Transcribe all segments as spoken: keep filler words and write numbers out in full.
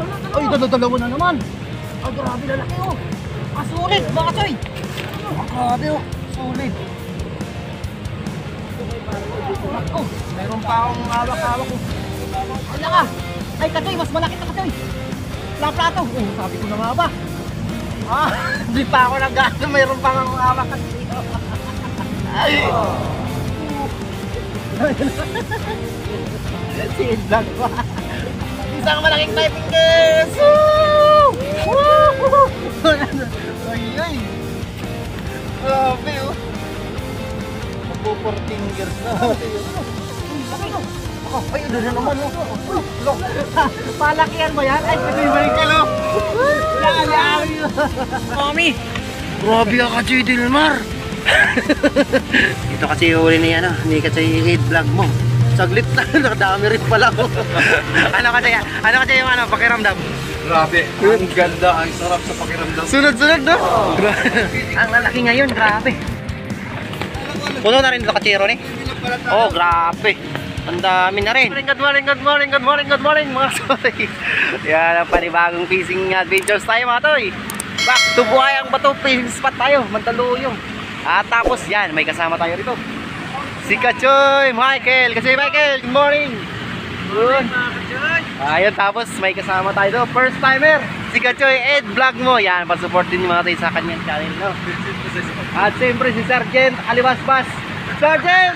Ay, dalawa na naman. Ay, grabe lalaki oh. Ah, sulit, mga choy. Ah, grabe oh, sulit. Ako, mayroon pa akong hawak-hawak oh. Wala ka. Ay, kachoy, mas malaki na kachoy. Plato. Oh, sabi ko na nga ba. Ah, di pa ako nag-ano, mayroon pa akong hawak kasi. Ay. Sindag pa. Isang malaking knifing guys! Woo! Woo! Ay, ay! Grabe oh! Magpo-four fingers na. Ay, ano na naman oh! Palakihan mo yan? Ay, pag-ibalik ka lo! Yan, yan! Mami! Grabe ka, J. Delmar! Ito kasi huli ni ano, hindi kasi i-head vlog mo. Saglit na, nakadami rin pala ko. Ano kasi, ano kasi yung ano, pakiramdam? Grabe, ang ganda, ang sarap sa pakiramdam. Sunod-sunod no? Ang lalaki ngayon, grabe. Puno na rin ito kachiro ni? Oh, grabe. Ang dami na rin. Good morning, good morning, good morning, good morning mga toy. Yan ang panibagong fishing adventures tayo mga toy. Back to Buhayang Bato fishing spot tayo, Mandaluyong. At tapos yan, may kasama tayo rito. Si Kachoy, Michael. Kasi Michael, good morning. Good. Ayun, tapos may kasama tayo doon. First timer, si Kachoy Ed Vlog mo. Yan, pa-support din yung mga tayo sa kanyang channel, no? At siyempre si Sergeant Alibasbas. Sergeant!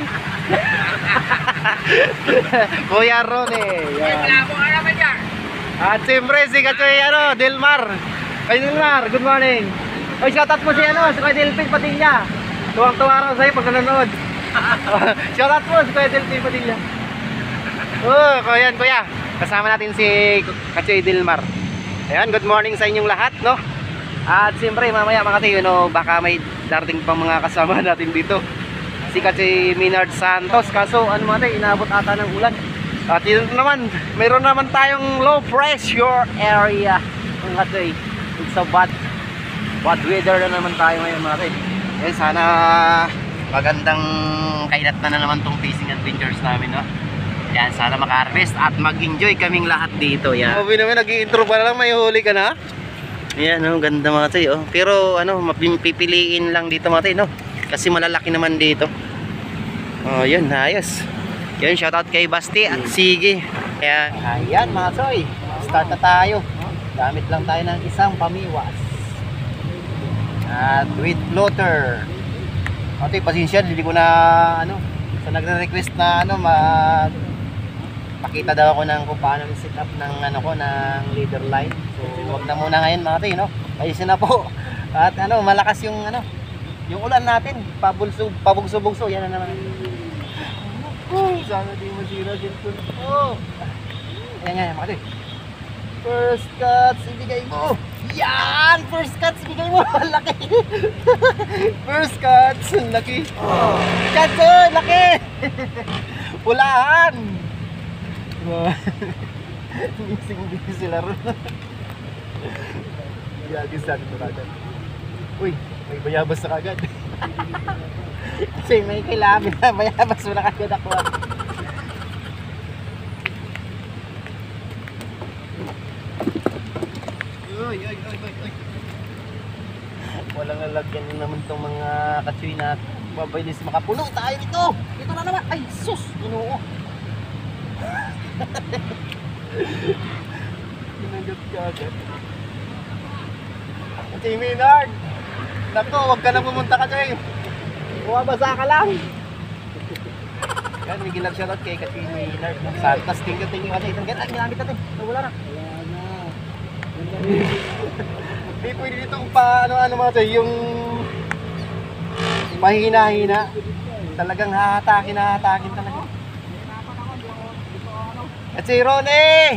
Kuya Rone. Yan. At siyempre si Kachoy, ano, Delmar. Ay, Delmar, good morning. Ay, shoutout mo si, ano, si Kuya Delphin Padilla. Tuwang-tuwa raw sa'yo pag nanonood. Shoutout mo si Kuya Delphin Padilla. Oh, kuya, kuya. Kasama natin si Kachoy Delmar. Ayan, good morning sa inyong lahat, no? At siyempre, mamaya mga tayo, no, baka may darating pang mga kasama natin dito. Si Kachoy Minard Santos. Kaso, ano mga tayo, inabot ata ng ulan. At yun naman, mayroon naman tayong low pressure area. Mga tayo, it's a bad, bad weather na naman tayo ngayon mga tayo. Ayan, sana magandang kailat na na naman tong fishing adventures namin, no? Yan, sana maka-harvest at mag-enjoy kaming lahat dito. Yan. Sabi naman, nag-i-intro pa lang, may huli ka na. Yan, oh, ganda mga tayo. Oh. Pero ano, mapipiliin lang dito mga tayo, no? Kasi malalaki naman dito. Oh, yun, ayos. Yan, shoutout kay Basti at Sige. Yan, ayan mga soy. Start na tayo. Gamit lang tayo ng isang pamiwas. At with floater. Ate, pasensya, hindi ko na ano, sa nagre-request na ano, mag pakita daw ako ng kung paano set up ng ano ko, ng leader line. So, wag na muna ngayon mga tayo, no? Ayusin na po. At ano, malakas yung ano, yung ulan natin, pabulso, pabugso-bugso, yan na naman. Oh, sana di masira dito. Oh. Ayan nga, mga tayo. First cuts, ibigay mo. Yan! First cuts, ibigay mo. Laki. First cuts, laki. Cuts, oh, laki. Pulahan. Mixing-mixing sila ron. Gagis natin ito kagad. Uy, may bayabas na kagad. Kasi may kailangan na bayabas mo na kagad ako. Uy, uy, uy, uy, uy. Walang lalagyan naman itong mga kachoy na mabilis makapulo. Tayo dito! Dito na naman! Ay, sus! Ginoo! Ginagat ka agad. Kachoy Minard! Naku, huwag ka na pumunta kachoy! Bumabasa ka lang! Yan, may gilag shoutout kay Kachoy Minard ng Santos. Tingnan, tingnan ka dito. Ganyan, ginamit natin. Nawala na. Hindi pwede ditong pa ano-ano mga tayo, yung mahina-hina. Talagang hahatakin, hahatakin talaga. At si Ronnie!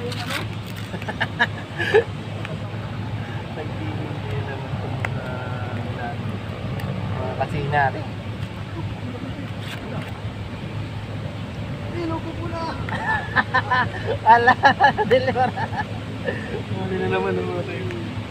Nagtinig naman itong mga kasi natin. Pilo ko pula! Ala, deliver. Hindi na naman ang mga tayo.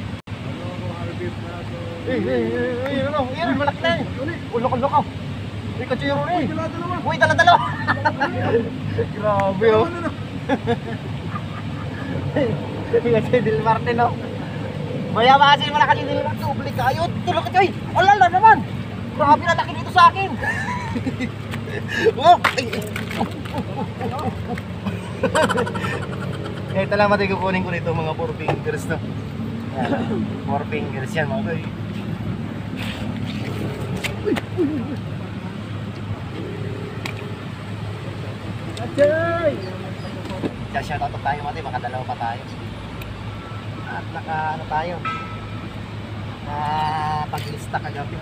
Eh, eh, eh, ano, yan, malaki na eh. Ulo ko, ulo ko. Uy, kachoy Ronnie. Uy, dala-dala. Grabe oh. Kasi Dilmar din, no? Maya ba kasi malaki ni Dilmar, tubli ka. Ayun, tulog ka, Choy! Alala naman! Grabe na laki dito sa akin! Oh! Ay, ay. Ito lang mati kukunin ko nito mga four fingers, no? Yan, four fingers yan, mga boy. Choy! Shoutout tayo mati, makadalawa pa tayo. At naka ano tayo? Na paglista kagabi.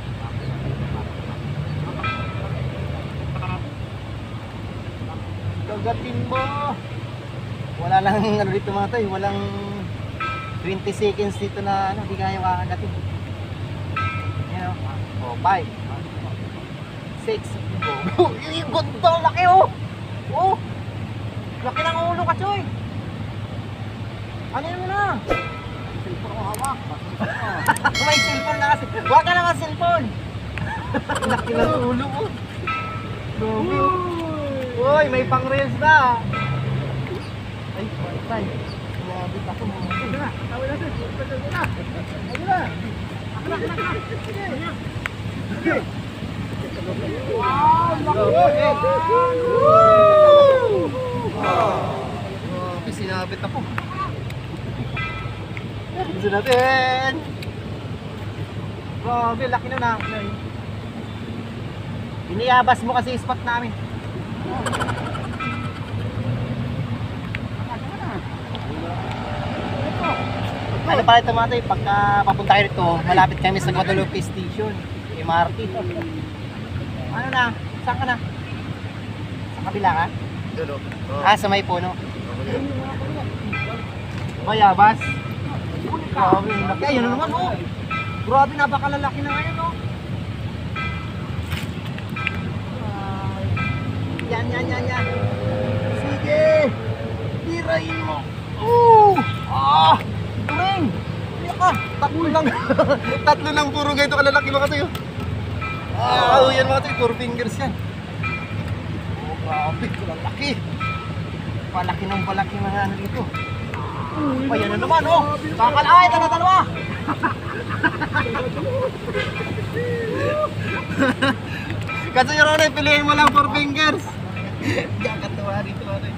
Kagatin mo. Wala lang ano dito mga tayo, walang twenty seconds dito na ano, di kaya kakagatin. Yan o. Oh, five. six. Oh, yung ganda, laki oh. Oh. Laki ng ulo ka, Choy. Ano yun mo na? Cellphone ko hawak. May cellphone na kasi. Huwag ka naman cellphone. Laki ng ulo mo. Grabe oh. Uy, may pang reels na. Ay, patay. Grabe ako mo. Ito na. Tawin natin. Ito na. Ito na. Ako na, ako na, ako na. Sige. Sige. Wow, laki. Grabe, sinabit ako. Gusto natin. Grabe, laki na na. Iniyabas mo kasi spot namin. Ano pala ito mga tayo, pagka papunta kayo dito, malapit kami sa Guadalupe Station, M R T. Ano na? Saan ka na? Sa kabila ka? Dulo. Ah, sa may puno. Mayabas. Grabe, laki. Ayun na naman, oh. Grabe, napakalalaki na ngayon, oh. Ay. Yan, yan, yan, yan. Sige. Tirahin mo. Oh! Ah! Turing! Iya ka! Tatlo lang. Tatlo lang puro ganito kalalaki mga tayo. Ah, oh, yan mga tayo. Four fingers yan. Oh, grabe. Laki. Palaki ng palaki mga ano dito. Oh, yan na naman, oh. Kakalakay, dalawa-dalawa. Kasi yung Ronay, pilihin mo lang four fingers. Kakatawa dito, Ronay.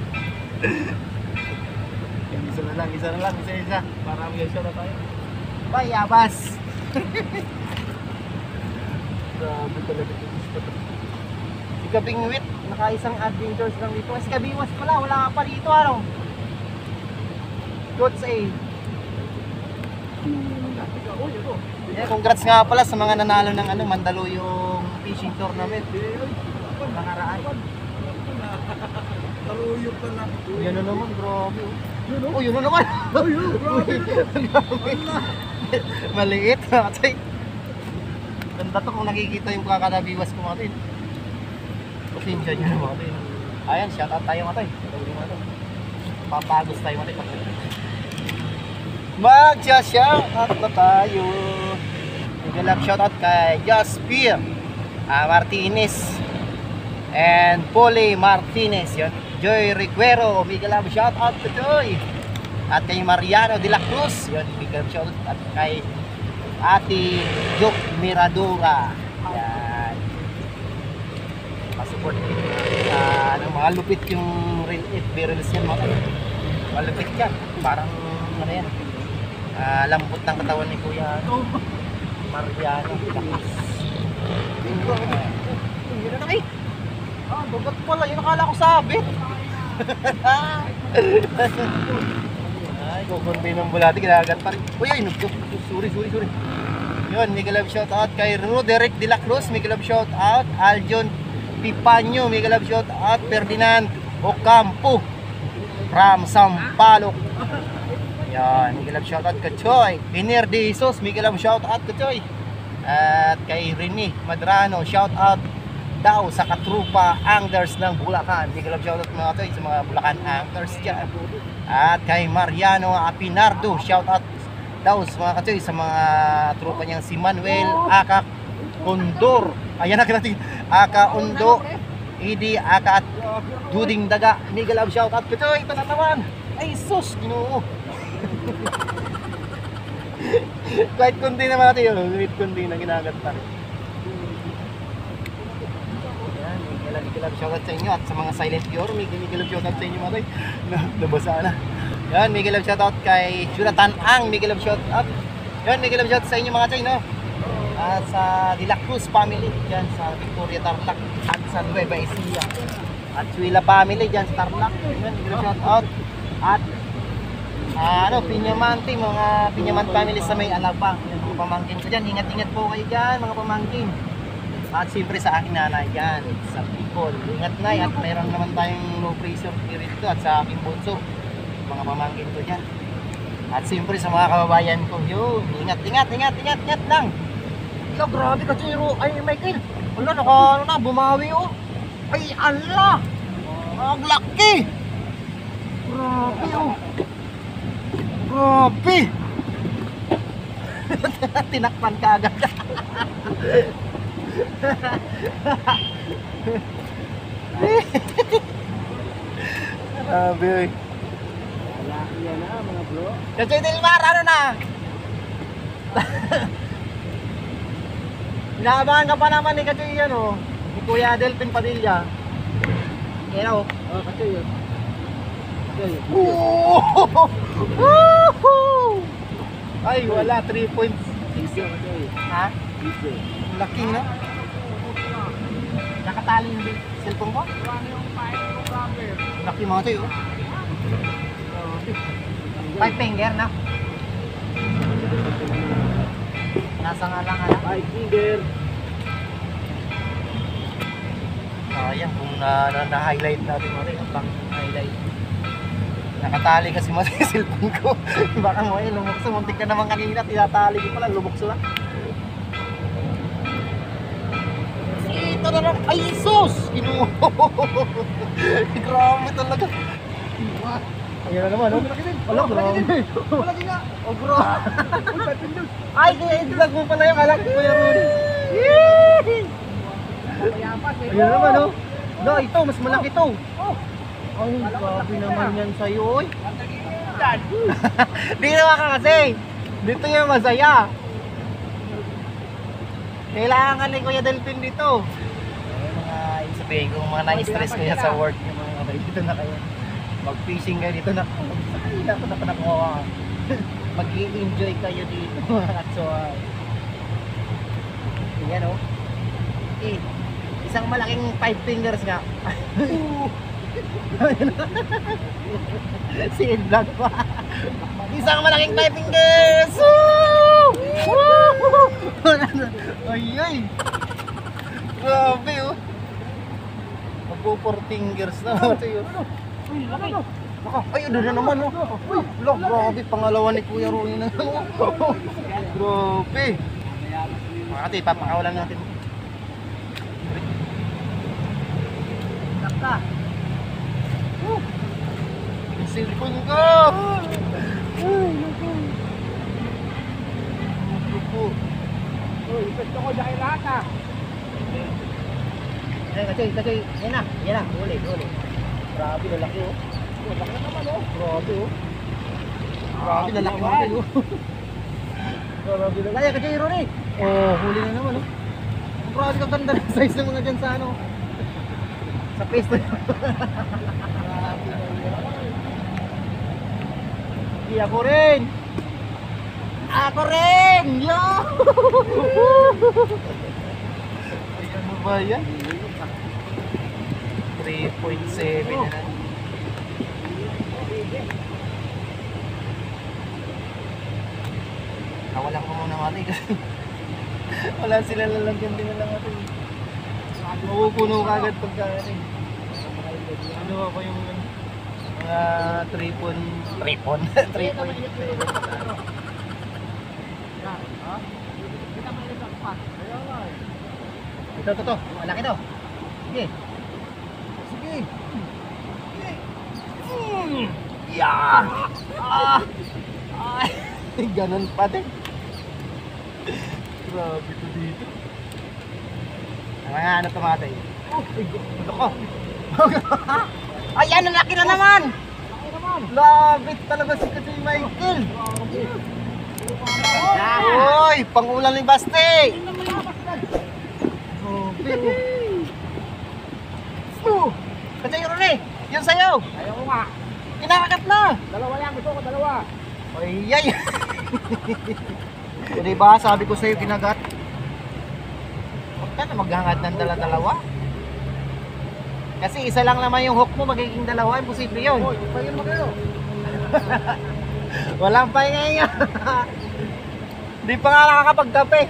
Isa na lang, isa na lang, isa-isa. Para may isa na tayo. Bayabas. Grabe talaga ito. Si Kabingwit, naka-isang adventures lang dito. Si Kabiwas pala, wala ka pa dito, ano? Coach A. Yeah, congrats nga pala sa mga nanalo ng ano, Mandaluyong fishing tournament. Pangaraan. Taluyok ka na. Yan na naman, grabe. Oh, oh yun na naman. Maliit, matay. Ganda to kung nakikita yung kakadabiwas ko matay. Pasensya nyo na matay. Ayan, shout out tayo matay. Papagos tayo matay. Magsya-shout out na tayo. Nag-love shout out kay Jaspir uh, Martinez and Polly Martinez, yun. Joy Reguero, mega love shout out to Joy. At kay Mariano de la Cruz, yun, mega love shout out. At kay Ate Joke Miradora. Yan. Pasupport uh, ano, mga lupit yung real F B reels yan mga. Malupit yan. Parang ano yan. Uh, lambot ng katawan ni Kuya ano, Mariano de la Cruz. Yun na eh. Ah, dugat pala. Yun akala ko sabit. Ay, kukunti ng bulati. Ginagat pa rin. Uy, ay, nagdo. Sorry, sorry, sorry. Yun, mega love shout out kay Roderick de la Cruz. Mega love shout out. Aljon Pipanyo. Mega love shout out. Ferdinand Ocampo from Sampaloc. Yan, mega love shout out kay Choy. Iner de Jesus. Mega love shout out kay Choy. At kay Rene Madrano. Shout out daw sa katrupa anglers ng Bulacan. Mega love shoutout mga toy sa mga Bulacan anglers dyan. At kay Mariano Apinardo, shoutout daw sa mga katoy sa mga trupa niyang si Manuel Aka Condor. Ayan na natin. Aka Undo, Idi Aka at Duding Daga. Mega love shoutout katoy. Ito na naman. Ay sus, Ginoo. Kahit kunti naman natin yun, kahit kunti na ginagat pa rin. Ayan, may kilab shoutout sa inyo at sa mga silent viewer, may kilab shoutout sa inyo mga tayo. Nabasa na. Yan, may kilab shoutout kay Jonathan Ang, may kilab shoutout. Yan, may kilab shoutout sa inyo mga tayo, no? At sa De La Cruz family dyan sa Victoria Tarlac at sa Nueva Ecija. At Suila family dyan sa Tarlac. Yan, may kilab shoutout. At Ah, ano, Pinyamante, mga Pinyaman family sa may Alabang. Yan, mga pamangkin ko dyan. Ingat-ingat po kayo dyan, mga pamangkin. At siyempre sa aking nanay dyan, sa Bicol. Ingat na, at mayroon naman tayong low pressure period dito. At sa aking bunso, mga pamangkin ko dyan. At siyempre sa mga kababayan ko, yun, ingat, ingat, ingat, ingat, ingat lang. Ikaw, grabe ka, Chiro. Ay, Michael. Wala, naka, ano na, bumawi, oh. Ay, ala. Ang laki. Grabe, oh. Grabe! Tinakpan ka agad. Grabe. Malaki yan na mga bro. Kasi Dilmar, ano na? Inaabangan ka pa naman ni Kachoy yan, oh. Ni Kuya Delpin Padilla. Yan, oh. Oh, kasi yun. Kasi yun. Woohoo! Woohoo! Ay, wala. three point six. Video, kasi. Ha? Video. Laki na. Nakatali yung cellphone ko? Laki mga tayo. Five finger na. Nasa nga lang alam. Five finger. Sayang kung na-highlight na, natin mga tayo. Ang pang-highlight. Nakatali kasi mga yung cellphone ko. Baka mo eh, lumukso. Muntik ka naman kanina. Tinatali ko pala. Lumukso lang. Ito na lang. Ay, sus! Kinuha. Grabe talaga. Ayan na naman, oh. Wala, grabe. Malaki nga. Oh, bro. Uy, five finger. Ay, i-vlog mo pala yung alak ko, Kuya Rudy. Mayapas eh. Ayan na naman, oh. No, ito, mas malaki to. Ay, grabe naman yan sa'yo, oy. Di naman ka kasi. Dito yung masaya. Kailangan ni Kuya Delpin dito. Ay, mga yung sabihin ko, mga na-stress kayo sa work. Yung mga okay, dito na kayo. Mag-fishing kayo dito na. Ay, naku, naku, naku. Mag-i-enjoy kayo dito. At so, uh, yan, oh. Eh, isang malaking five fingers nga. Si vlog pa. Isang malaking five fingers. Woo! Woo! Ay ay. Grabe, oh. Magpo four fingers na ito yun. Uy, laki. Naka, ay ano na naman, oh. Uy, lo, grabe, pangalawa ni Kuya Ronnie na. Grabe. Mga ate, papakawalan natin. Nakta. Uh, yung cellphone ko! Ay, naku. Naku. Uy, ipet ko dahil lahat ah. Ay, kachoy, kachoy. Yan na, yan na. Huli, huli. Grabe, lalaki, oh. Oh, laki na naman oh. Grabe, oh. Grabe, lalaki mga kayo. Grabe, lalaki. Ay, kachoy, Ronnie. Oh, huli na naman, oh. Grabe, kaganda ng size ng mga dyan sa ano. Sa pesto. Hindi ako rin. Ako rin. Yo. Ayan mo ba yan? three point seven na lang. Nawalan ko muna natin kasi wala sila lalagyan din na lang natin. Mapupuno ka agad pagka ano eh. Ano ako yung mga tripon tripon tripon ito to to malaki to sige sige mm. Yeah ah ay ganun pa din grabe to dito. Mga ano tumatay? Oh, ito ko. Ay, ano laki na naman. Laki naman. Labit talaga si Kasi Michael. Uy, pangulan ni Basti. Oh, pero. Oh, kasi yun rin, yun sa'yo. Ayaw ko nga. Kinakakat na. Dalawa yan, gusto ko dalawa. Ay, ay. O diba, sabi ko sa'yo kinagat. Huwag ka na maghangad ng dala-dalawa. Kasi isa lang naman yung hook mo, magiging dalawa. Imposible yun. Hoy, pagin mo kayo. Walang pahinga. Di pa nga nakakapagkape.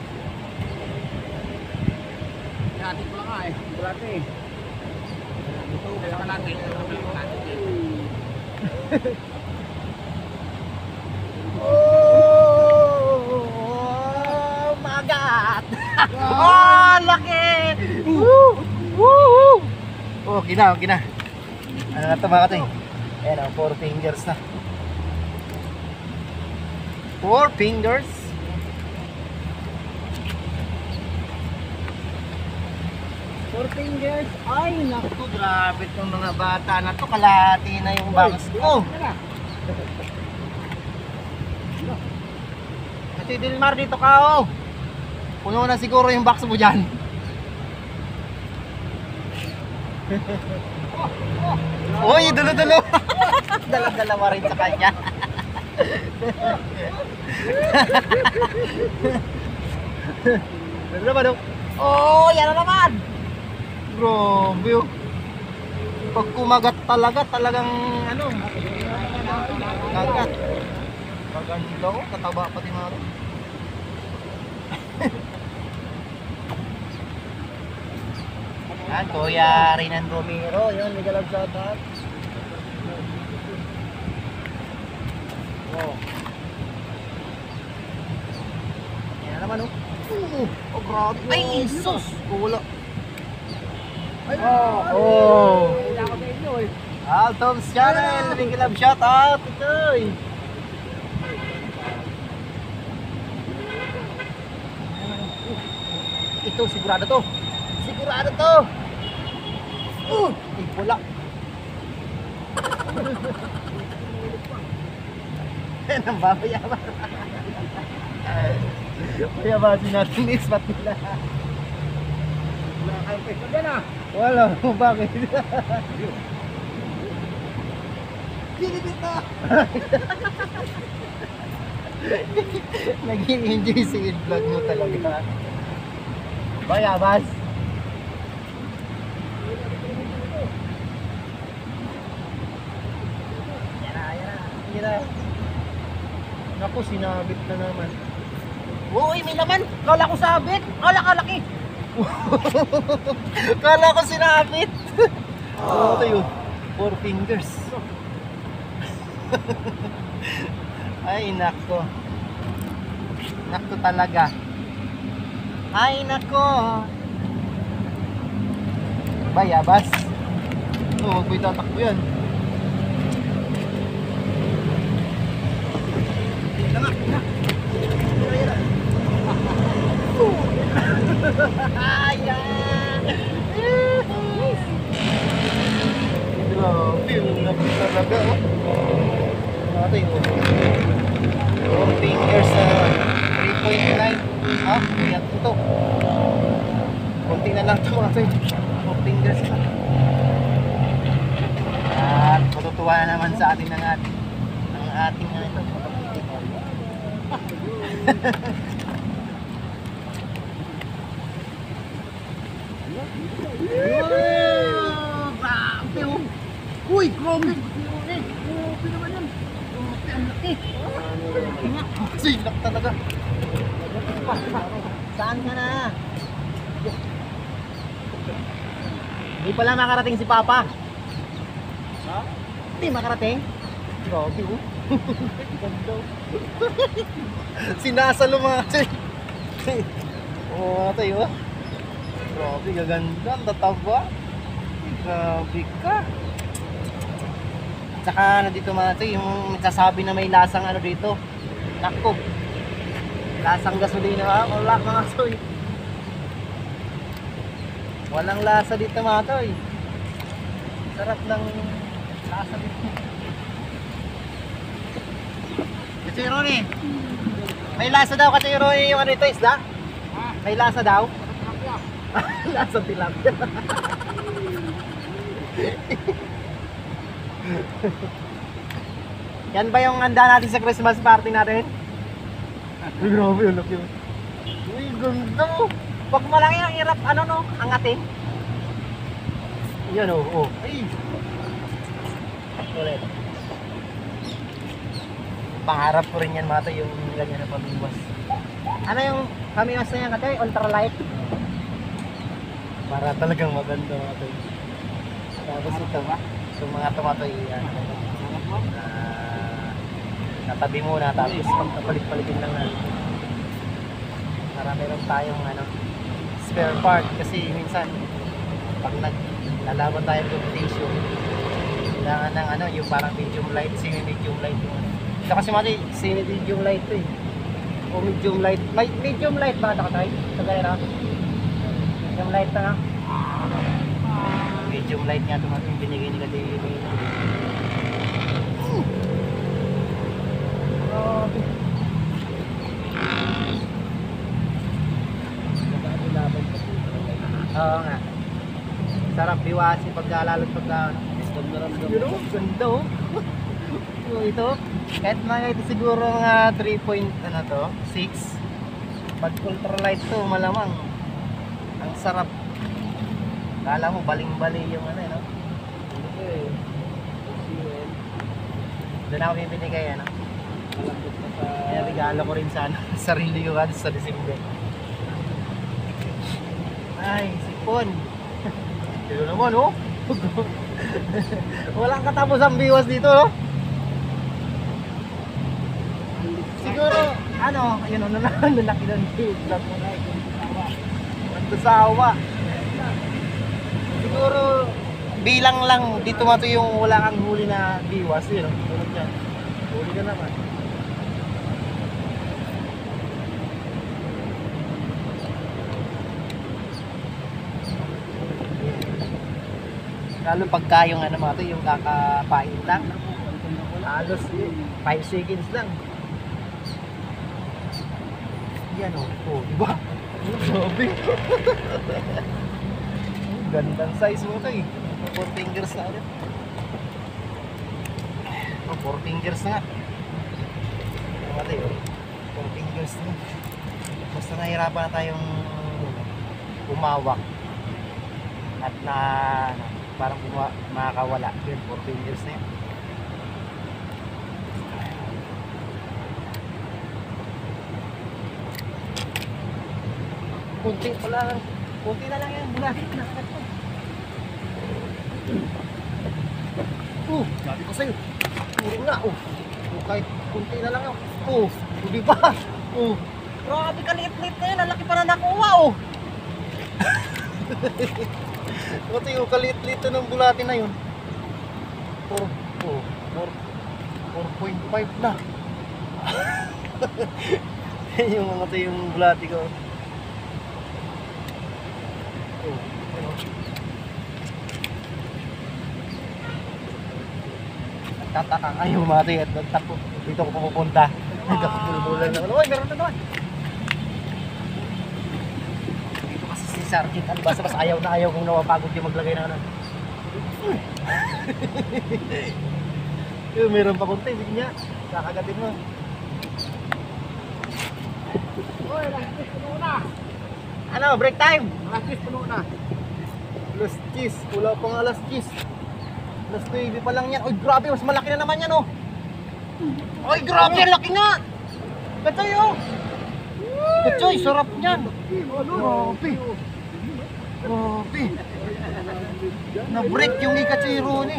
Natin ko lang nga eh. Bulate eh. Ito, kaya ka natin. Oh, magat. Oh, laki. Woo! Woo! Oh, gina, gina. Ano na ito mga katoy? Ayan ang four fingers na. Four fingers. Four fingers. Ay, naku, grabe itong mga bata na to. Kalahati na yung bangs ko. Ate Dilmar, dito ka oh. Puno na siguro yung box mo dyan. Uy, dulo-dulo. Dala-dalawa rin sa kanya. Ano naman oh? Oh, yan na naman. Grabe oh. Pag kumagat talaga, talagang ano, kagat. Maganda oh, kataba pati mga to. Yan, Kuya Rinan Romero, yun, Miguel of Shoutout. Wow. Yan naman oh. Uh, oh, grabe. Ay, sus! Kulo. Ay, Oh, oh. Wala ko sa inyo eh. Altom's Channel, Miguel of Shoutout. Itoy. Ito, sigurado to. Sigurado to. Uh, ay, pula. Nang babayaman. Bayabasin natin ispat nila. Wala kayong pwesto dyan ah. Wala, bakit? Kilibit na! Nag-i-enjoy si vlog mo talaga. Bayabas. Yan na, yan na. Yan na. Naku, sinabit na naman. Uy, may laman. Kala ko sabit. Kala ka laki. Kala ko sinabit. Oo, ito yun. Four fingers. Ay, nako. Nako talaga. Ay, nako. Bayabas. Oo, huwag mo itatakbo yan. Ayan! Grabe, yung lapit talaga, oh. Ito yung four fingers na three point nine. Ah, kaya ito. Kunti na lang ito mga ito. four fingers na. At matutuwa na naman sa atin ng ating ng ating na ito. Wow! Grabe oh! Uy! Grabe! Grabe naman yan! Grabe, ang laki! Silak talaga! Saan ka na? Hindi pala makarating si Papa. Ha? Hindi makarating? Grabe oh! Ganda oh! Sinasalo mga kasi! Oo, ito yun! Grabe, gaganda, ang tataba. Grabe ka. Tsaka ano dito mga ito, yung nagsasabi na may lasang ano dito. Nako. Lasang gasolina ha, wala mga soy. Walang lasa dito mga toy. Sarap ng lasa dito. Kachay Ronnie. May lasa daw Kachay Ronnie yung ano ito, isda? May lasa daw? Lasa tilapia. Yan ba yung handa natin sa Christmas party natin? Uy, grabe yun, laki yun. Uy, ganda mo. Pag malaki ang hirap, ano no, angatin. Yan o, oh, oh. Ay. Ulit. Pangarap ko rin yan mata yung ganyan na pamiwas. Ano yung pamiwas na yan katay? Ultralight? Para talagang maganda mata. Tapos ito, yung mga tomato yan. Uh, natabi muna tapos pagkapalit-palitin lang natin. Para meron tayong ano, spare part kasi minsan pag naglalaban tayong competition kailangan ng ano, yung parang medium light, semi-medium light yung ano. Ito kasi mati, semi-medium light to eh. O medium light, may medium light ba ito katay? Ito gaya na? Medium light na nga. Medium light nga ito mati, yung binigay ni Kati. Grabe. Oo nga. Sarap biwasi pagkalalot pagka yun o, ganda o. So ito, kahit mga ito siguro nga three point ano to, six. Pag ultralight to, malamang ang sarap. Kala mo baling-bali yung ano, no? Doon ako bibinigay, ano? Kaya regalo ko rin sa ano, sarili ko kasi sa December. Ay, sipon. Dito naman, oh. Walang katapos ang biwas dito, no? Siguro, ano, yun, ano na, nalaki ng vlog mo na, ang tusawa. Siguro, bilang lang, dito mato yung wala kang huli na biwas, yun, tulad yan. Huli ka naman. Lalo pagka yung ano mga to, yung kakapain lang, halos five seconds lang. Yan o, oh, diba? Sabi. Gandang size mo to eh. four fingers na ulit. Oh, four fingers na. Ano tayo? four fingers na. Basta nahirapan na tayong umawak. At na parang kuma makakawala. Yun, four fingers na yun. Kunti pala lang. Kunti na lang yan. Bulakit na. Oh, sabi ko sa'yo. Puro na. Oh. Oh, kahit kunti na lang yan. Oh, oh diba? Oh. Grabe ka liit-liit na yun. Ang laki pa na nakuha. Oh. Ito yung kalit-lit ng bulati na yun. four point five na. Yung mga ito yung bulati ko. Oh, ano? Nagtataka. Ay, yung mga ito yung nagtapo. Dito ko pupunta. Nagkakabulbulan na. Uy, meron na naman. Si Sergeant, ano basta mas ayaw na ayaw kung nawapagod yung maglagay na ano. Yung meron pa konti, hindi niya. Kakagatin mo. Uy, last puno na. Ano, break time? Last puno na. Last cheese, wala pa nga last cheese. Last baby pa lang yan. Uy, grabe, mas malaki na naman yan, oh. Uy, grabe, ang laki nga. Katsoy, oh. Katsoy, sarap niyan. Grabe. Grabe. Na-break yung ikatsoy Ronnie.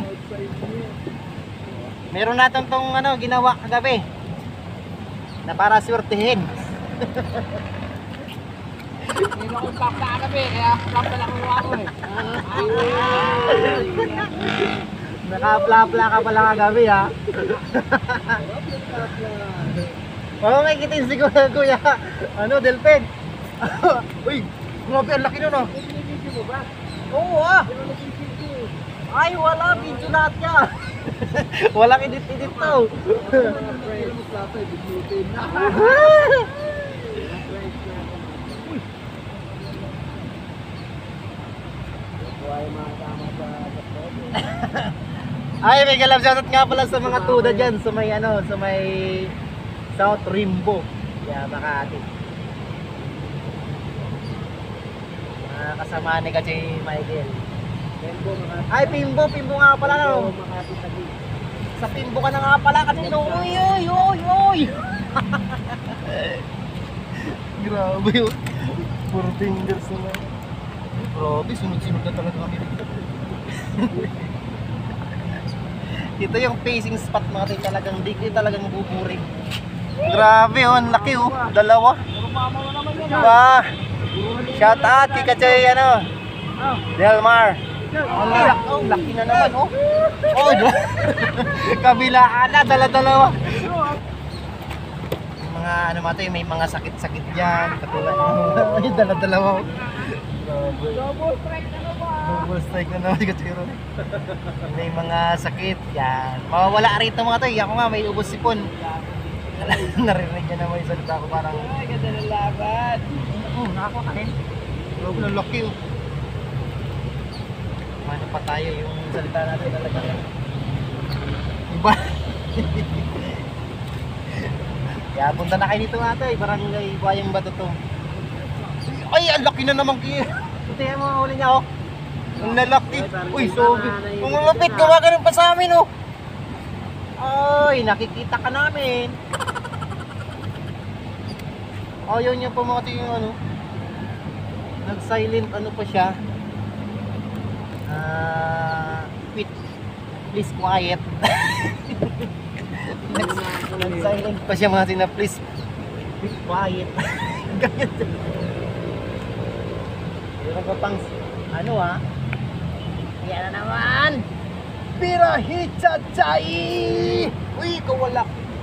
Meron natin tong ano, ginawa kagabi. Na para swertihin. Hindi na akong plak na kagabi, kaya plak na lang kuha ko eh. Naka-plapla ka pala kagabi, ha? Oo, may kitin si kuya, kuya. Ano, Delphin? Uy, grabe, ang laki nun, oh. Oo, ah. Ay, wala. Video lahat yan. Walang edit-edit to. Ay, may galap shoutout nga pala sa mga tuda dyan sa may ano, sa may South Rimbo. Yeah, Makati. Mga kasama ni Kachi Michael. Pimbo, Makati. Ay, Pimbo, Pimbo nga pala no. Makati Taguig. Sa Pimbo ka na nga pala kasi no. Uy, uy, uy, uy. Grabe yun. Puro fingers naman. Grabe, sunod-sunod na talaga kami dito. Ito yung facing spot mga tayo, talagang di di talagang buburing. Grabe oh, ang laki oh, dalawa. Diba? Shout out kay Kachoy ano, Delmar. Ang laki, oh, laki na naman oh. Oh, kabilaan na, dala-dalawa. Yung mga ano mga tayo, may mga sakit-sakit dyan, katulad ng dala-dalawa. Double strike na naman. Double strike na naman si Kachoy. May mga sakit yan. Mawawala rito mga tayo. Ako nga may ubos sipon. Narinig niya naman yung salita ko parang ay ganda ng laban. Oo, nakakuha ka eh. Grabe ng laki oh. Ano pa tayo yung salita natin talaga. Iba. Kaya punta na kayo dito nga tayo. Barangay Bayang Bato to. Ay, ang laki na naman kayo. Tingnan mo, huli niya oh. Ang lalaki. Uy, so kung malapit, gawa ka rin pa sa amin oh. Ay, nakikita ka namin. Oh, yun yung pumati yung ano. Nag-silent ano pa siya. Ah, uh, please quiet. Nag-silent pa siya mga tina, please be quiet. Ganyan. Meron ka pang ano ah. Yan na naman. Birahi chachay. Uy, ikaw wala.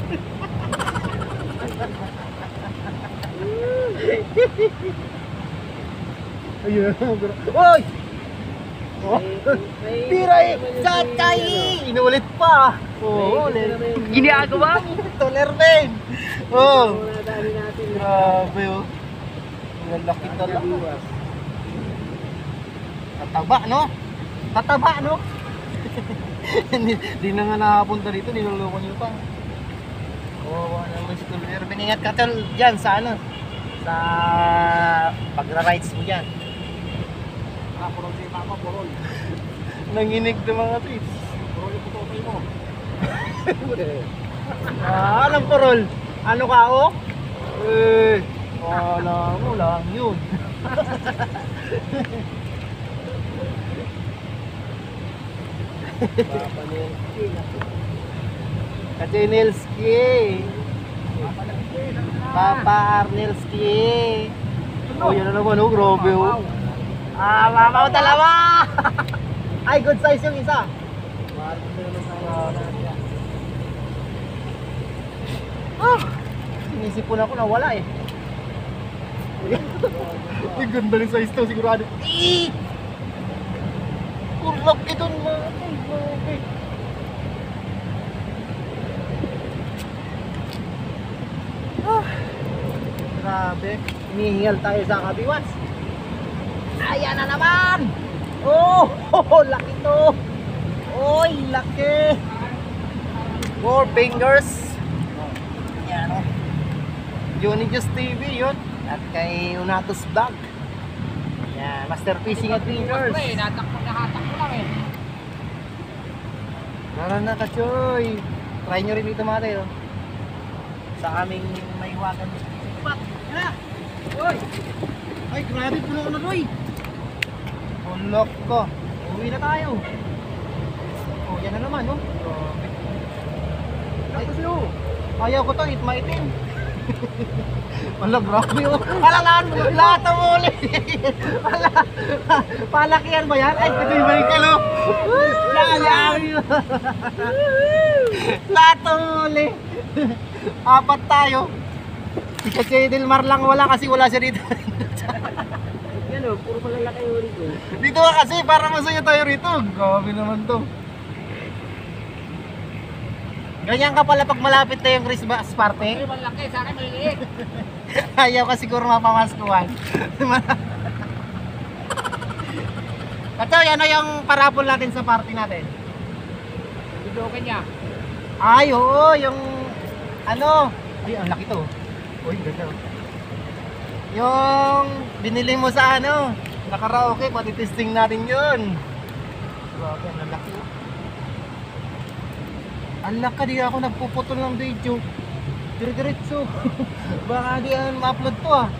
Ayun. Uy! Oh. Birahi chachay. Inulit pa. Oo, ulit. Ginagawa mo. Tolerben. Oh. Grabe oh. Ang laki talaga. Tataba, no? Tataba, no? Hindi na nga nakapunta dito, niloloko nyo pa. Oo, oh, naman si Tulver. Biningat ka tol dyan sa ano? Sa pagra-rides mo dyan. Ah, purol si Papa, purol. Nanginig na mga tips. Purol yung putotoy mo. Ah, anong purol? Ano ka, oh? Eh, wala mo lang yun. Papa Nelski. Kachoy Nelski. Papa Arnelski. Oh, yan na naman oh, grabe oh. Ah, mamaw dalawa. Ay, good size yung isa. Ah, sinisipon ako na wala eh. Ang ganda rin size to, sigurado. Eee! Kurlog ito na. Okay. Ah, grabe. Hinihingal tayo sa kabiwas. Ayan na naman. Oh, oh, laki to. Oy, laki. Four fingers. Ayan o. Unijust T V yun. At kay Unatos Vlog. Ayan, Master Fishing Adventures. Natakbo na hatak ko lang eh. Tara na Kachoy. Try nyo rin dito mga tayo. Sa aming may wagan. Pat! Yan na! Uy! Ay, grabe puno ko na Roy! Unlock ko. Uwi na tayo. Oh, yan na naman oh. Grabe. Ay, kasi oh. Ayaw ko to, it maitim. Wala, grabe oh. Palangaan mo, lahat ang muli. Wala. Palakihan mo yan? Ay, ito yung Michael oh. Lahat lahat ang muli. Apat tayo. Si Kachoy Delmar lang wala kasi wala siya dito. ano, puro malalaki yung rito. Dito ka kasi, para masaya tayo rito. Grabe naman to. Ganyan ka pala pag malapit na yung Christmas Ay, party. malaki, sa akin maliliit. Ayaw ka siguro mapamaskuhan. Katoy, ano yung parapol natin sa party natin? Bidokin niya. Ay, oo, yung ano. Ay, ang laki to. Uy, ganda. Yung binili mo sa ano, na karaoke, matitesting natin yun. Grabe, ang laki. Ang laki, di ako nagpuputol ng video. Dire-diretso. Baka di yan ma-upload to ah.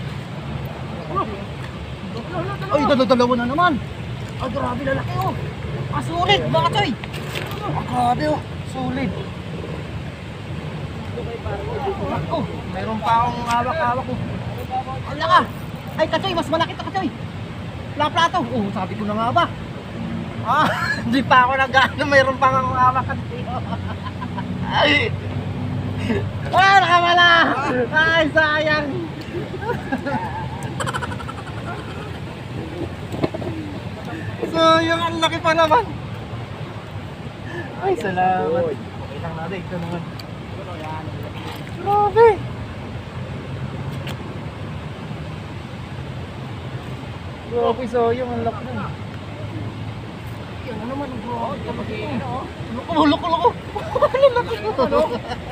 Ay, dalawa na naman. Ay, grabe, lalaki oh. Ah, sulit, baka choy. Ah, grabe oh, sulit. Ako, mayroon pa akong hawak-hawak oh. Ang laka. Ay, kachoy, mas malaki to kachoy. Plato. Oh, sabi ko na nga ba. Ah, hindi pa ako nag-ano, mayroon pa akong hawak kachoy. Ay. Ah, nakawala. Ay, sayang. Sayang, ang laki pa naman. Ay, salamat. Okay lang natin, ito naman. Grabe. Grabe, sayang, ang laki na. Yan na naman, grabe. Loko, loko, loko. Lalaki dito, no?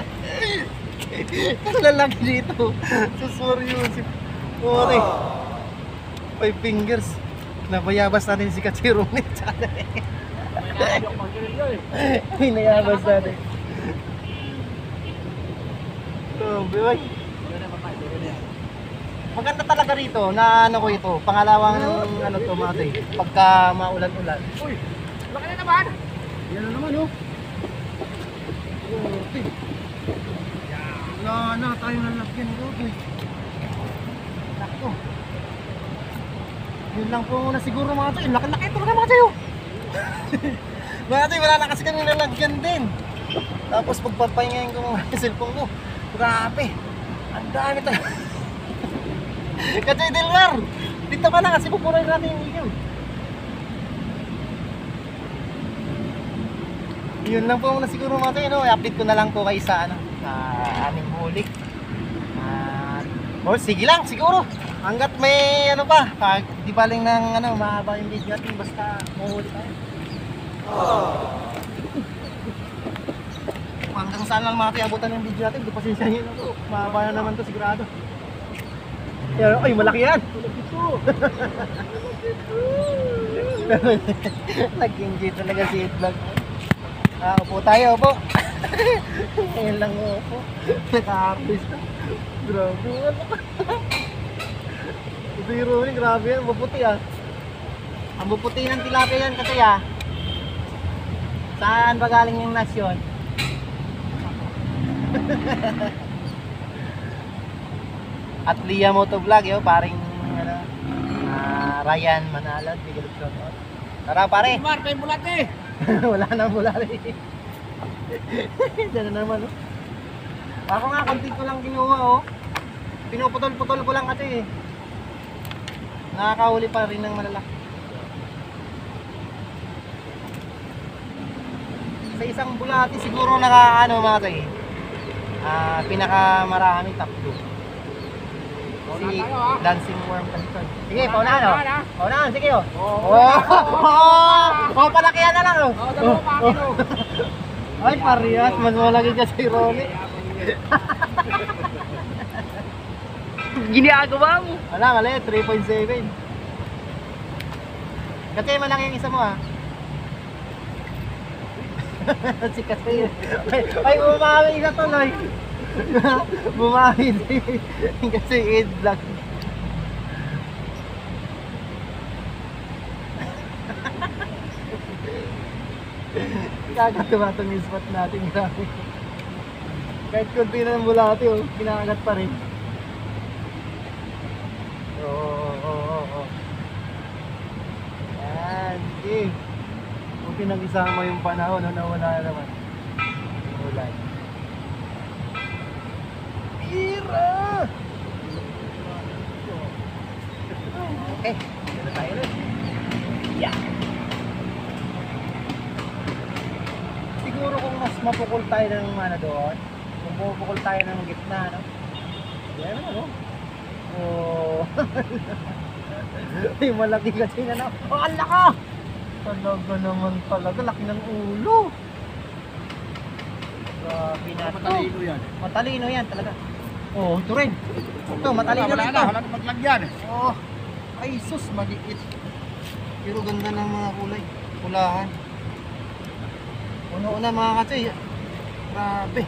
Ang lalaki dito. Susuryusip. Okay. Five fingers. Nabayabas natin si Kachirunet. Hinayabas natin. Grabe, boy. Maganda talaga rito na ano ko ito. Pangalawang ano to mga tay. Pagka maulan-ulan. Uy, laki na naman. Yan na naman oh. Okay. Wala na tayong lalagyan ko. Nako. Yun lang po muna siguro mga tayo. Laki-laki talaga mga tayo. Mga tayo, wala na kasi kami lalagyan din. Tapos pagpapahingayin ko mga cellphone ko. Grabe. Ang dami talaga. Kachay Delmar, dito ka na kasi pupunoy natin yung ilaw. Yun lang po muna siguro mga tayo, no? I-update ko na lang po kayo sa ano, sa aming huli. Uh, oh, sige lang, siguro. Hanggat may ano pa, pag di baling ng ano, mahaba yung video natin, basta mahuli tayo. Oh. Hanggang saan lang mga tayo abutan yung video natin, di pasensya nyo na po. Mahaba na naman to sigurado. Yan, ay, malaki yan! Nag-enjoy talaga si Itlog. Ah, upo tayo, upo. Ngayon lang upo. Naka-artist na. Grabe, ano ka? Ito yung Rooney, grabe yan. Maputi ah. Ang buputi ng tilapia yan kasi ah. Saan ba galing yung nasyon? At Lia Motovlog, yo, paring ano, uh, Ryan Manalad, bigay ng shoutout. Tara pare. Mar, tayo bulate. Wala na bulari. Diyan na naman oh. Ako nga, konti ko lang kinuha oh. Pinuputol-putol ko lang kasi eh. Nakakahuli pa rin ng malalaki. Sa isang bulati siguro naka ano mga tayo. Ah, pinakamarami tatlo. Si dancing worm kanton. Sige, paunahan oh. Paunahan, sige oh. Oh, oh, oh, palakihan na lang oh. Oo, dalawa pa akin oh. Ay, parehas, mas malaki ka si Ronnie. Ginagawa mo. Wala, mali, three point seven. Kasi malaki yung isa mo ah. Si Kasi. Ay, ay bumawi na tuloy. Bumawi din. Kasi Ed Vlog. Kakatuwa itong spot natin. Grabe. Kahit kunti na ng bulati oh, kinakagat pa rin. Oo, oo, oo, oo. Yan, sige. Kung pinag-isama yung panahon, no, nawala na naman. Ulan. Pira! Okay. mapukul tayo ng ano doon, kung pupukul tayo ng gitna, no? Yan ano? Oh. Ay, malaki kasi na na. Oh, ang laka! Talaga naman talaga, laki ng ulo. Grabe na to. Matalino yan. Matalino yan talaga. Oh, ito rin. Ito, matalino Wala rin na, to. wala na maglagyan. Oh, ay sus, maliit. Pero ganda ng mga kulay. Kulahan. Una-una mga katsoy. Grabe.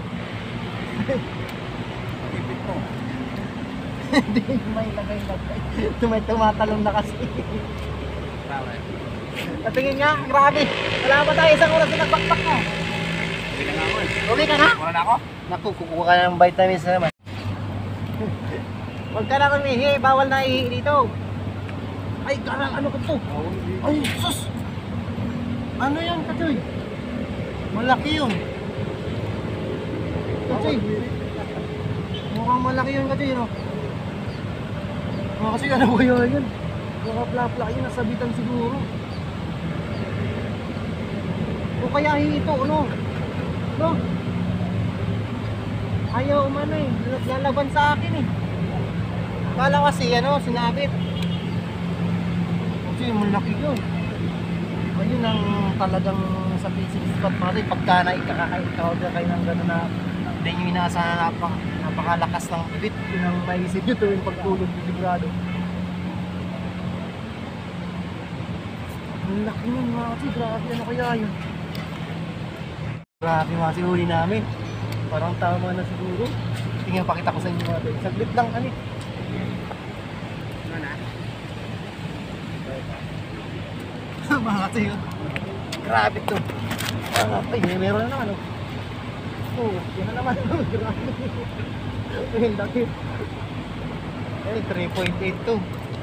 Ipit mo. Hindi may lagay-lagay. May tumatalong na kasi. Patingin nga, grabe. Wala pa tayo isang oras na nagbakbak mo. Hindi na nga ako eh. Okay ka nga? Wala na ako. Naku, kukuha ka ng vitamins na naman. Huwag ka na kumihi, bawal na ihi dito. Ay, garang ano ko to? Ay, sus! Ano yan, Kachoy? Malaki yun. Kachoy. Mukhang malaki yun, Kachoy, no? Mga kasi ano ba yun yun? Mga plak-plak yun, nasabitan siguro. O kaya ito, ano? No? Ayaw umano eh, lalaban sa akin eh. Kala kasi ano, sinabit. Kasi malaki yun. Ayun ang talagang sa basic spot natin. Pagka na ikakakain kayo ng gano'n na hindi nyo inaasahan na napaka, napakalakas ng bit. Yun ang maisip nyo tuwing pagtulog ng sigurado. Ang laki nun mga kasi, grabe ano kaya yun. Grabe mga huli namin. Parang tama na siguro. Tingnan, pakita ko sa inyo mga tayo. Saglit lang ano eh. Ano na? Mga kasi yun. Grabe to. Ah, ay, may meron na naman oh. Oh, yun na naman. Grabe. Ay, laki. Ay, three point eight to.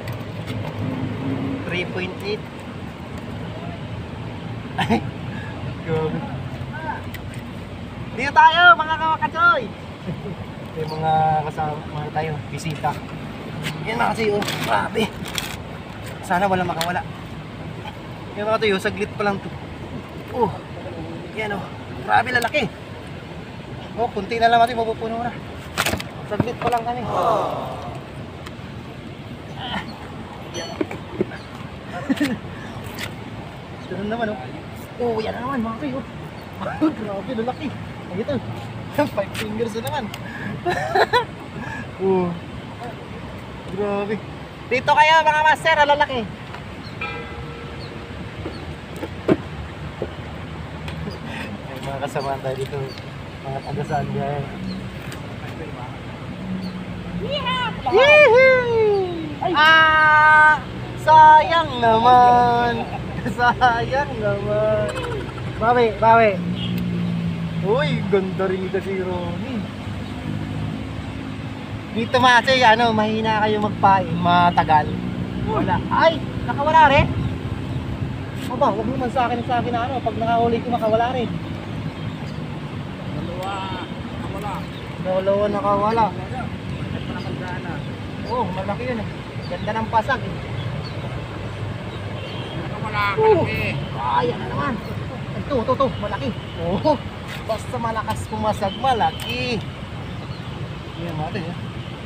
three point eight. Ay, grabe. Dito tayo mga kawakatsoy. May mga kasama mga tayo, bisita. Yan mga kasi oh, grabe. Sana wala makawala. Yan mga tayo, saglit pa lang to. Oh, yan oh, grabe lalaki. Oh, kunti na lang natin, mapupuno na. Saglit pa lang kami. Ah. Ito naman oh. Oh, yan na naman mga kayo. Grabe, lalaki. Ay, ito. Five fingers na naman. Oh. Grabe. Dito kayo mga master, ang lalaki. Ay, mga kasama tayo dito. Mga tagasaan dyan. Yehey! Ah! Sayang naman. Sayang naman. Bawi, bawi. Uy, ganda rin ito si Ronnie. Dito kasi, ano, mahina kayo magpain, matagal. Wala. Ay, nakawala rin. Aba, huwag naman sa akin sa akin na ano, pag nakahuli ko makawala rin. Dalawa. Wala. Dalawa nakawala. Ito na magdana. Oh, malaki yun eh. Ganda ng pasag eh. Wala. Oh. Malaki. Ay, yan na naman. Ito, ito, ito, malaki. Oh, basta malakas pumasag, malaki. Yan natin eh.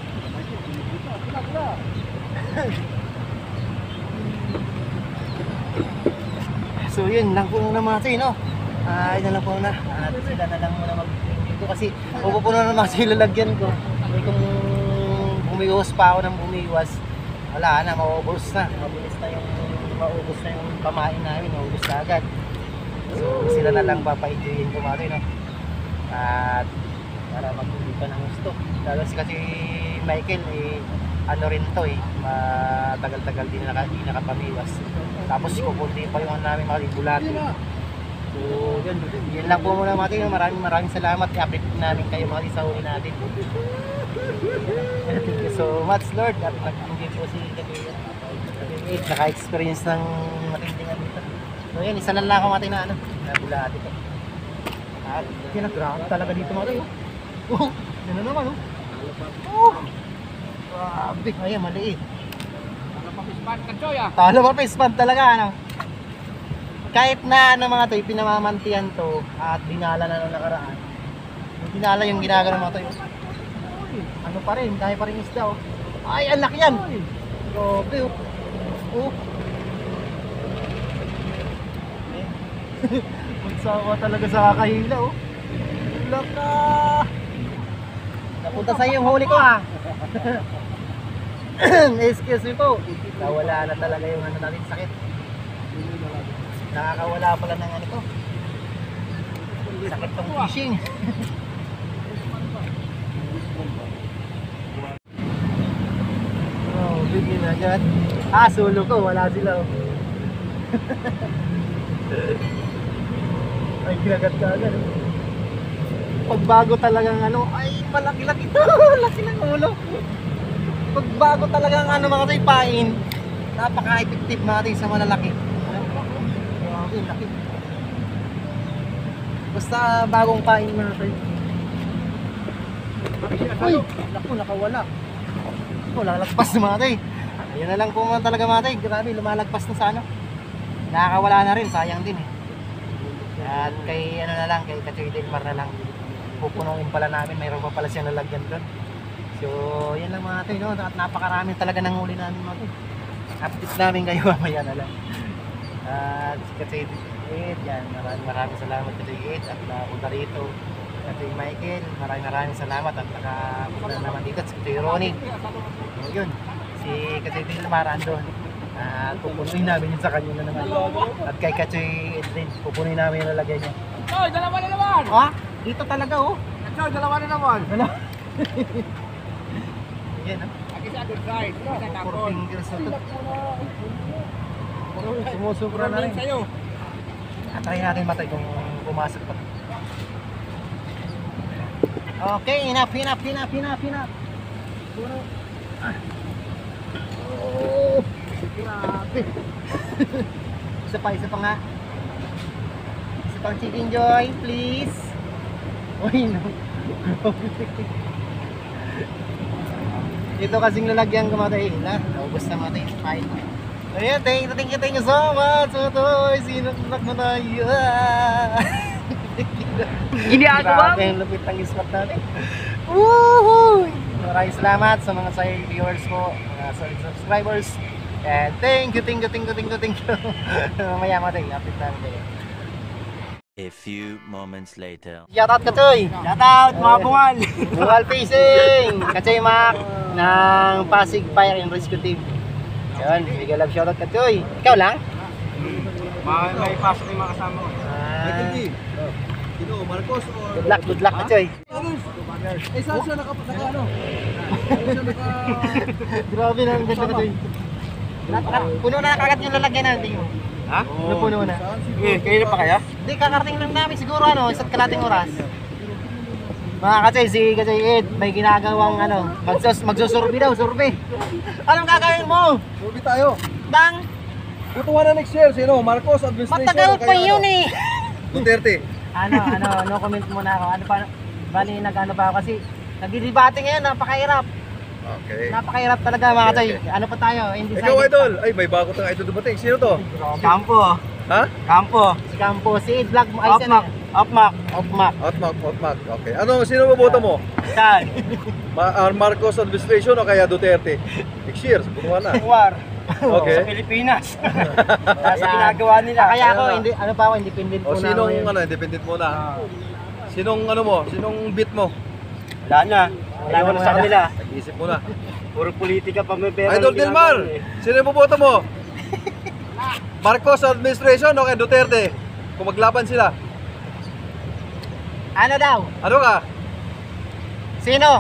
So yun lang po muna mga kasi, no? Ah, yun na lang po muna. At sila na lang muna mag-dito kasi pupuno na naman sila lalagyan ko. Kasi kung bumiwas pa ako ng bumiwas, wala na, maubos na. Mabilis na yung, maubos na yung pamain namin, maubos na agad. So sila na lang papaidyoin ko mga kasi, no? At para mag-uwi pa ng gusto. Lalo si kasi Michael, eh, ano rin to eh, matagal-tagal din naka, di nakapamiwas. Tapos kukunti pa yung ano namin mga bulati. So yun, yun lang po muna mga tayo. Maraming maraming salamat. I-update namin kayo mga sa huli natin. Thank you so much Lord. At nag-enjoy po si Katuya. Naka-experience ng matindingan dito. So yun, isa na lang ako mga tayo na ano, na bulati to. At kinagrabe talaga dito mga tayo. Oh, yun na naman oh. Oh, grabe. Ayan, maliit. Ano pa pispan? Katsoy ah. Talo pa pispan talaga, ano? kahit na ano mga to, pinamamantihan to at dinala na nung nakaraan. Yung dinala yung ginagano mga to. Ano pa rin, kaya pa rin isda oh. Ay, ang laki yan. Grabe oh. Oh. Magsawa talaga sa kakahila oh. Laka. Napunta sa'yo yung huli ko ha. Excuse me po. Nawala na talaga yung ano natin sakit. Nakakawala pala ng ano ko. Sakit tong fishing. Oh, bigyan na agad. Ah, solo ko. Wala sila oh. Ay, ginagat ka agad oh. Pagbago talagang ano, ay malaki-laki ito. Laki ng ulo. Pagbago talagang ano mga taypain, napaka-effective natin sa malalaki. Grabe, laki. Basta bagong pain natin. Uy, naku, nakawala. Naku, lalagpas na mga tay. Ayan na lang po mga talaga mga tay. Grabe, lumalagpas na sa ano. Nakakawala na rin, sayang din eh. At kay ano na lang, kay Kachoy Delmar na lang. Pupunuin pala namin, mayroon pa pala siyang lalagyan doon. So, yan lang mga tay, no? At napakarami talaga ng huli namin mga tay. Update namin kayo mamaya na lang. At si Kachoy Ed, yan, maraming maraming salamat Kachoy Ed at napunta rito. Kachoy Michael, maraming maraming salamat at nakapunta naman dito at si Kachoy Ronnie. So, yun, si Kachoy Delmar andun. At pupunuin namin yun sa kanya na naman. At kay Kachoy Ed din, pupunuin namin yung lalagyan niya. Oy, dalawa na naman! Ah, dito talaga oh. Oy, dalawa na naman! Wala. Yan ah. Aki sa other side. Isa Four tapon. fingers na to. Sumusubra na rin. Sa'yo. Atry natin matay kung pumasok pa. Okay, enough, enough, enough, enough, enough. Puro. Ah. Oh, grabe. Isa pa, isa pa nga. Isa pang chicken joy, please. Uy, no. Ito kasing lalagyan ko matay na. Naubos na matay. Fine. Ayan, thank you, thank you, thank you so much. Sotoy, sinunod mo na yun. Ginagawa? Grabe ang lupit ng spot natin. Woohoo! Maraming salamat sa mga say viewers ko, mga solid subscribers. And thank you, thank you, thank you, thank you, thank you. Mamaya matay, update namin kayo. A few moments later. Shoutout Kachoy! Shoutout mga bungal! Bungal Fishing! Kachoy Mac ng Pasig Fire and Rescue Team. Yun, bigyan love shoutout Kachoy. Ikaw lang? May, may pasok yung mga kasama ko. Ah, Sino, Marcos o... good luck, good luck Kachoy. Eh, saan siya naka... naka ano? Saan siya naka... Grabe na ang ganda Kachoy. Puno na kagat yung lalagyan natin. Ha? Napuno na. Eh, kanina pa kaya? Hindi, kakarating lang namin siguro ano, isa't kalating oras. Mga Kachoy, si Kachoy Ed, may ginagawang ano, magsus magsusurvey daw, survey. Anong gagawin mo? Subi tayo. Bang, Tutuwa na next year, sino? Marcos, administration. matagal pa yun eh. Duterte. Ano, ano, no comment muna ako. Ano pa, bali nag-ano pa ako kasi nagdidebate ngayon, napakahirap. Okay. Napakahirap talaga mga Kachoy. Okay, okay. Ano pa tayo? Indecisive. Ikaw, idol. Ay, may bago tayong idol dumating. Sino to? Campo. Ha? Campo. Si Campo. Si Ed Vlog mo. Ay, si ano? Opmac. Opmac. Outmark, Outmark. Okay. Ano, sino maboto mo? Saan? Ma uh, Marcos administration o kaya Duterte? Next year, bunuhan na. War. Okay. Pilipinas. Sa ginagawa nila. Kaya ako, hindi, ano pa ako, independent O po na ako sinong ngayon. ano, independent muna? Sinong ano mo? Sinong beat mo? Wala na. Wala na sa kanila. Nag-iisip muna. Puro politika pa may pera. Idol Delmar, sino yung boboto mo? Marcos administration o kaya Duterte? Kung maglaban sila. Ano daw? Ano ka? Sino?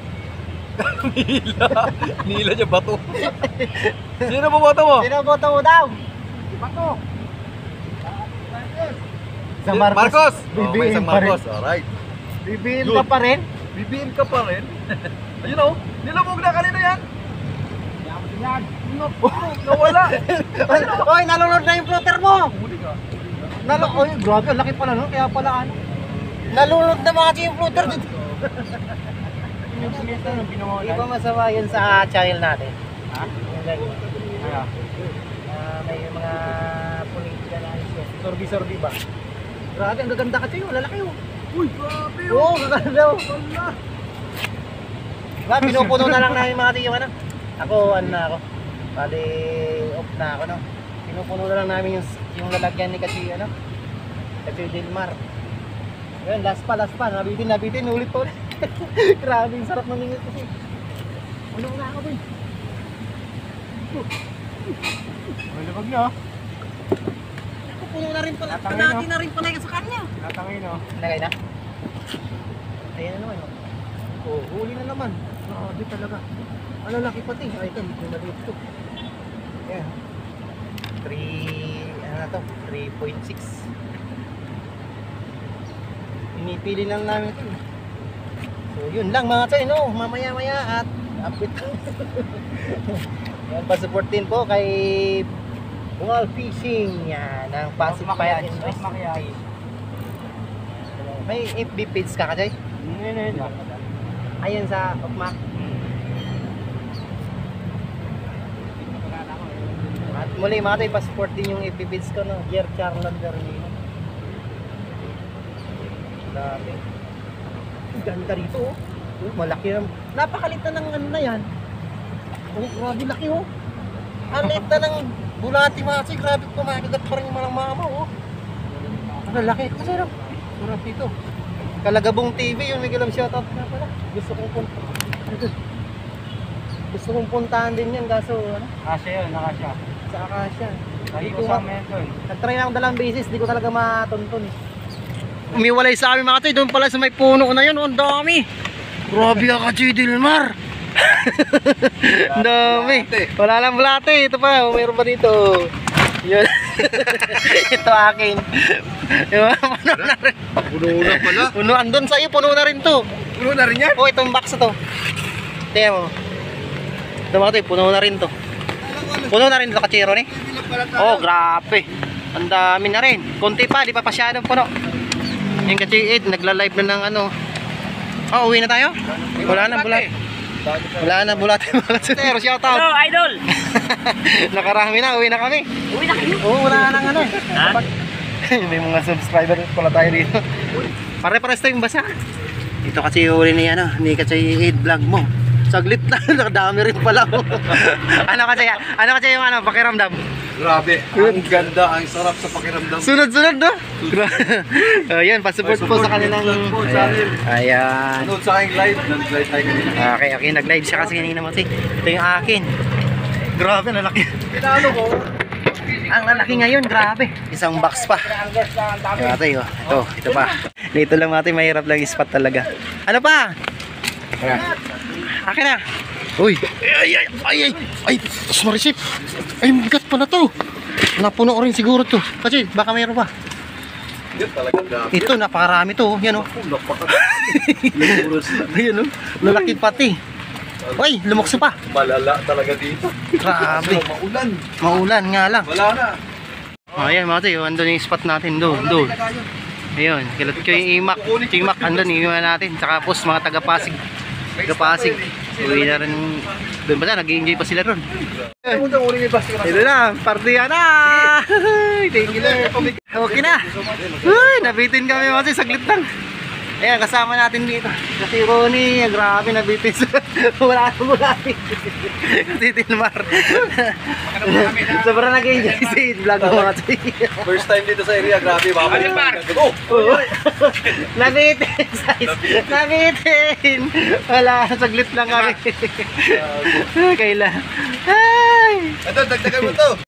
Nila. Nila niya bato. Sino boboto mo? Sino boto mo daw? Bato. Sa Marcos. Marcos. Oh, may B B M isang pa rin. Marcos. Alright. B B M Good. ka pa rin? B B M ka pa rin. Ayun o. Nilabog na kanina yan. Nawala. Oy, nalunod na yung floater mo. Huli ka. Nalo, oy, grabe, ang laki pala no, kaya pala ano. Nalunod na mga yung floater dito. Hindi ba masama yun sa channel natin? Ha? Yung ganyan. Ah, may mga politika na isip. Sorbi-sorbi ba? Grabe, ang gaganda kasi yun. Lalaki yun. Uy, grabe Oo, oh, gaganda yun. Diba, pinupuno na lang namin mga tiyo, ano? Ako, ano na ako. Bali, off na ako, no? Pinupuno na lang namin yung, yung lalagyan ni kasi, ano? Kasi Delmar. Ayun, last pa, last pa. Nabitin, nabitin, ulit po ulit. Grabe, yung sarap ng lingit kasi. Ano na ako, boy? Malabag na. Ako, puno na rin pala. Natangay, Panati no? na rin pala yan sa kanya. Natangay no. Nagay na? Ayan na naman, oh. Oh, huli na naman. Grabe talaga. Ano laki pati? Ay, ito, ito na dito. Ayan. three, ano na to? three point six. Pinipili lang namin ito. So, yun lang mga tayo, no? Mamaya-maya at update. Yan, pa-support din po kay Bungal Fishing. Yan, ng Pasig Fire Industry. May F B page ka, Kajay? Ngayon na Ayan sa Okmak. At muli mga tayo, pa-support din yung F B page ko, no? Jer Charlotte Berlino. Grabe. Ang ganda rito, oh. Oh, malaki na. Napakalit na ng ano na yan. Oh, grabe laki, oh. Ang liit na ng bulati mga tayo. Grabe ko, makagat pa rin yung malang mama, oh. Ang laki. Kasi sarap. Sarap dito. Kalagabong T V, yung Miguel shoutout na pala. Gusto kong punta. Gusto kong puntahan din yan, kaso ano, Kasya yun, nakasya. sa Akasya. Lagi Di ko ko sa ma- amin doon. Nag-try na akong dalawang beses, di ko talaga matuntun. Umiwalay sa amin mga tayo, doon pala sa may puno na yun, oh, ang dami. Grabe ka, G. Dilmar. Ang dami. Wala lang bulate, ito pa, oh, mayroon pa dito. Yun. Ito akin. Diba? Puno na rin. Puno na pala. Puno, andun sa iyo, puno na rin to. Puno na rin yan. Oh, itong box na to. Tingnan mo. Ito mga tayo, puno na rin to. Puno na rin ito, kachiro ni. Oh, grabe. Ang dami na rin. Konti pa, di pa pasyadong puno. Yung kachiid, nagla-live na ng ano. Oh, uwi na tayo? Wala na, bulat. Wala na, bulat. Pero shout out. Hello, idol! Nakarami na, uwi na kami. Uwi na kayo. Oo, wala nang ano. May mga subscriber pala tayo dito. Pare-pares tayong basa. Ito kasi huli ni ano, ni Kachiid vlog mo. Saglit na, nakadami rin pala. Ano kasi, ano kasi yung ano, pakiramdam? Grabe. Ang ganda, ang sarap sa pakiramdam. Sunod-sunod, no? Ayan, pasupport po sa kanilang... Support sa akin. Ayan. Ano sa aking live? Nag-live tayo kanina. Okay, okay, nag-live siya kasi kanina mo. Ito yung akin. Grabe, nalaki. Pinalo ko. Ang lalaki ngayon, grabe. Isang box pa. Ayan, ate, oh. Ito, ito pa. Dito lang natin, mahirap lang i-spot talaga. Ano pa? Akin na. Uy. Ay, ay, ay, ay. Ay, tas marisip. Ay, bigat pa na to. Napuno rin siguro to. Kasi, baka mayroon pa. Yan talaga grabe. Ito, napakarami to. Yan, oh. Napakalumuros na. Ayan, oh. Lalaki pati. Uy, lumukso pa. Malala talaga dito. Grabe. Maulan. Maulan nga lang. Wala na. Oh, ayan mga tayo, andun yung spot natin doon, doon. Ayun, kilat ko yung imak, imak, andun, iwan natin. Tsaka post mga taga-Pasig. Taga-Pasig. Uwi na rin, doon pala, nag-i-enjoy pa sila ron. Ito na, partiya na! Thank you lang. Okay na. Uy, nabitin kami mga tayo, saglit lang. Ayan, kasama natin dito. Kasi Ronnie, grabe nabitin sa wala na mula. Si Tilmar. Sobrang nag-enjoy si vlog mo kasi. First time dito sa area, grabe. Baka oh! Oo. Nabitin, size. Nabitin. Wala, saglit lang kami. Kailan. Ay! Ito, dagdagan mo to.